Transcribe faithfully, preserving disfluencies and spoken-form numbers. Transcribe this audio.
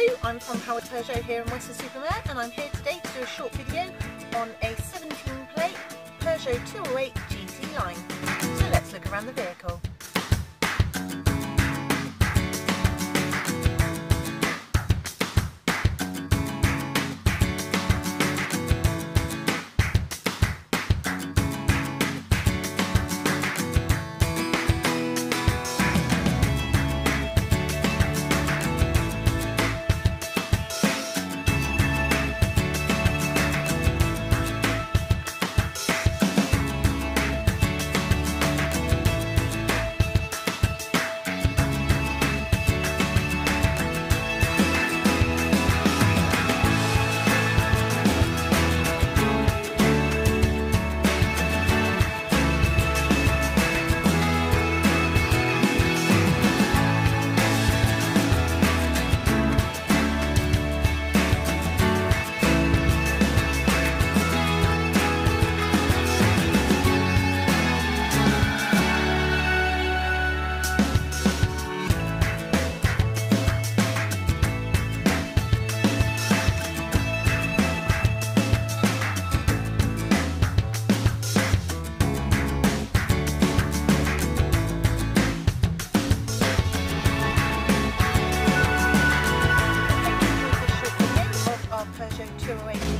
you, I'm from Howard Peugeot here in Weston-super-Mare, and I'm here today to do a short video on a seventeen plate Peugeot two oh eight G T line. So let's look around the vehicle. Peugeot two oh eight